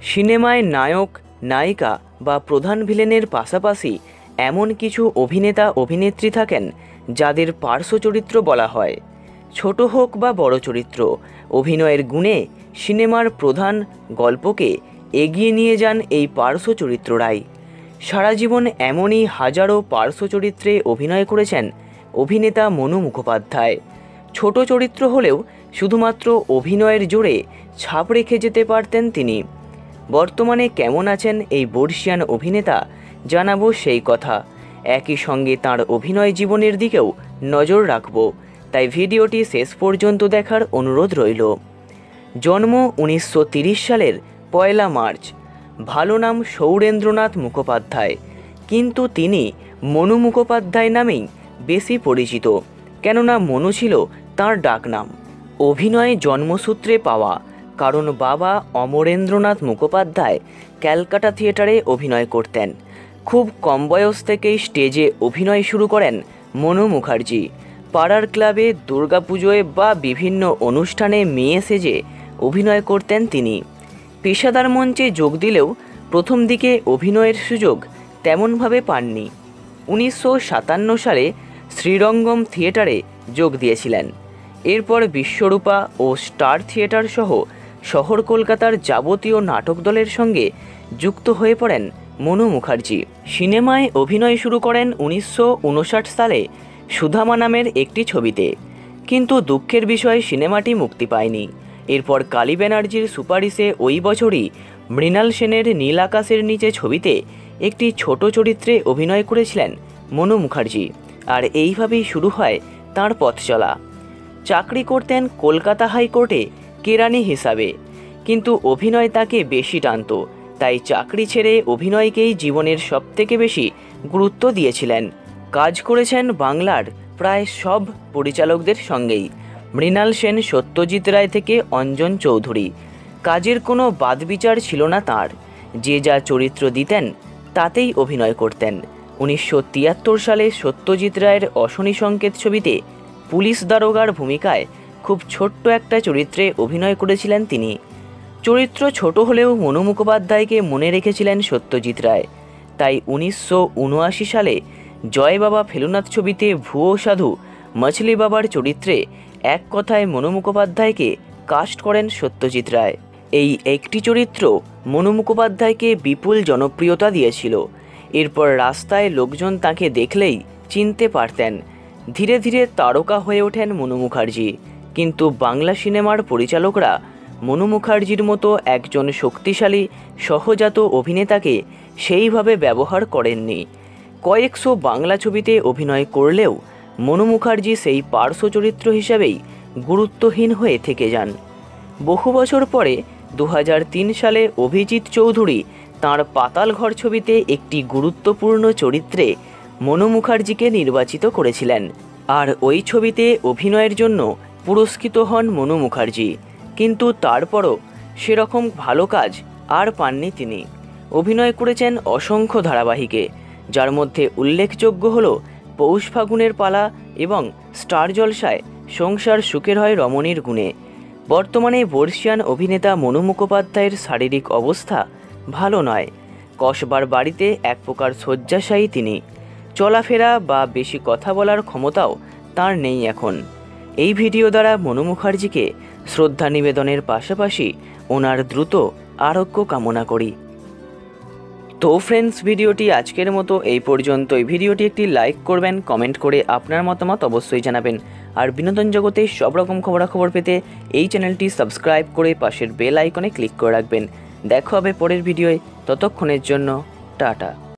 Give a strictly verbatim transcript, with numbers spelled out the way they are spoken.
সিনেমায় নায়ক নায়িকা বা প্রধান ভিলেনের পাশাপাশি এমন কিছু অভিনেতা অভিনেত্রী থাকেন যাদের পার্শ্ব চরিত্র বলা হয়। ছোট হোক বা বড় চরিত্র, অভিনয়ের গুণে সিনেমার প্রধান গল্পকে এগিয়ে নিয়ে যান এই পার্শ্ব চরিত্ররাই। সারা জীবন এমনই হাজারো পার্শ্ব চরিত্রে অভিনয় করেছেন অভিনেতা মনু মুখোপাধ্যায়। ছোট চরিত্র হলেও শুধুমাত্র অভিনয়ের জোরে ছাপ রেখে যেতে পারতেন তিনি। বর্তমানে কেমন আছেন এই বর্ষিয়ান অভিনেতা জানাবো সেই কথা। একই সঙ্গে তাঁর অভিনয় জীবনের দিকেও নজর রাখব, তাই ভিডিওটি শেষ পর্যন্ত দেখার অনুরোধ রইল। জন্ম উনিশশো তিরিশ সালের পয়লা মার্চ। ভালো নাম সৌরেন্দ্রনাথ মুখোপাধ্যায়, কিন্তু তিনি মনু মুখোপাধ্যায় নামেই বেশি পরিচিত, কেননা মনু ছিল তাঁর ডাকনাম। অভিনয়ে জন্মসূত্রে পাওয়া, কারণ বাবা অমরেন্দ্রনাথ মুখোপাধ্যায় ক্যালকাটা থিয়েটারে অভিনয় করতেন। খুব কম বয়স থেকেই স্টেজে অভিনয় শুরু করেন মনু মুখার্জি। পাড়ার ক্লাবে, দুর্গাপুজোয় বা বিভিন্ন অনুষ্ঠানে মেয়ে সেজে অভিনয় করতেন তিনি। পেশাদার মঞ্চে যোগ দিলেও প্রথম দিকে অভিনয়ের সুযোগ তেমনভাবে পাননি। উনিশশো সাতান্ন সালে শ্রীরঙ্গম থিয়েটারে যোগ দিয়েছিলেন। এরপর বিশ্বরূপা ও স্টার থিয়েটার সহ শহর কলকাতার যাবতীয় নাটক দলের সঙ্গে যুক্ত হয়ে পড়েন মনু মুখার্জি। সিনেমায় অভিনয় শুরু করেন উনিশশো উনষাট সালে সুধামা নামের একটি ছবিতে, কিন্তু দুঃখের বিষয় সিনেমাটি মুক্তি পায়নি। এরপর কালী ব্যানার্জির সুপারিশে ওই বছরই মৃণাল সেনের নীল আকাশের নিচে ছবিতে একটি ছোট চরিত্রে অভিনয় করেছিলেন মনু মুখার্জি, আর এইভাবেই শুরু হয় তাঁর পথ চলা। চাকরি করতেন কলকাতা হাইকোর্টে কেরানি হিসাবে, কিন্তু অভিনয় তাকে বেশি টানত, তাই চাকরি ছেড়ে অভিনয়কেই জীবনের সবথেকে বেশি গুরুত্ব দিয়েছিলেন। কাজ করেছেন বাংলার প্রায় সব পরিচালকদের সঙ্গেই, মৃণাল সেন, সত্যজিৎ রায় থেকে অঞ্জন চৌধুরী। কাজের কোনো বাদবিচার ছিল না তাঁর, যে যা চরিত্র দিতেন তাতেই অভিনয় করতেন। উনিশশো তিয়াত্তর সালে সত্যজিৎ রায়ের অশনি সংকেত ছবিতে পুলিশ দারোগার ভূমিকায় খুব ছোট্ট একটা চরিত্রে অভিনয় করেছিলেন তিনি। চরিত্র ছোট হলেও মনু মুখোপাধ্যায়কে মনে রেখেছিলেন সত্যজিৎ রায়, তাই উনিশশো উনআশি সালে জয় বাবা ফেলুনাথ ছবিতে ভুয়ো সাধু মছলি বাবার চরিত্রে এক কথায় মনু মুখোপাধ্যায়কে কাস্ট করেন সত্যজিৎ রায়। এই একটি চরিত্র মনু মুখোপাধ্যায়কে বিপুল জনপ্রিয়তা দিয়েছিল। এরপর রাস্তায় লোকজন তাকে দেখলেই চিনতে পারতেন। ধীরে ধীরে তারকা হয়ে ওঠেন মনু মুখার্জি, কিন্তু বাংলা সিনেমার পরিচালকরা মনু মুখার্জির মতো একজন শক্তিশালী সহজাত অভিনেতাকে সেইভাবে ব্যবহার করেননি। কয়েকশো বাংলা ছবিতে অভিনয় করলেও মনু মুখার্জি সেই পার্শ্ব চরিত্র হিসাবেই গুরুত্বহীন হয়ে থেকে যান। বহু বছর পরে দু হাজার তিন সালে অভিজিৎ চৌধুরী তাঁর পাতালঘর ছবিতে একটি গুরুত্বপূর্ণ চরিত্রে মনু মুখার্জিকে নির্বাচিত করেছিলেন, আর ওই ছবিতে অভিনয়ের জন্য পুরস্কৃত হন মনু মুখার্জি। কিন্তু তারপরও সেরকম ভালো কাজ আর পাননি তিনি। অভিনয় করেছেন অসংখ্য ধারাবাহিকে, যার মধ্যে উল্লেখযোগ্য হল পৌষ ফাগুনের পালা এবং স্টার জলসায় সংসার সুখের হয় রমণীর গুণে। বর্তমানে বর্ষিয়ান অভিনেতা মনু মুখোপাধ্যায়ের শারীরিক অবস্থা ভালো নয়। কসবার বাড়িতে এক প্রকার শয্যাশায়ী তিনি। চলাফেরা বা বেশি কথা বলার ক্ষমতাও তার নেই এখন। এই ভিডিও দ্বারা মনু মুখার্জিকে শ্রদ্ধা নিবেদনের পাশাপাশি ওনার দ্রুত আরোগ্য কামনা করি। তো ফ্রেন্ডস, ভিডিওটি আজকের মতো এই পর্যন্ত। এই ভিডিওটি একটি লাইক করবেন, কমেন্ট করে আপনার মতামত অবশ্যই জানাবেন, আর বিনোদন জগতে সব রকম খবরাখবর পেতে এই চ্যানেলটি সাবস্ক্রাইব করে পাশের বেল আইকনে ক্লিক করে রাখবেন। দেখা হবে পরের ভিডিওয়, ততক্ষণের জন্য টাটা।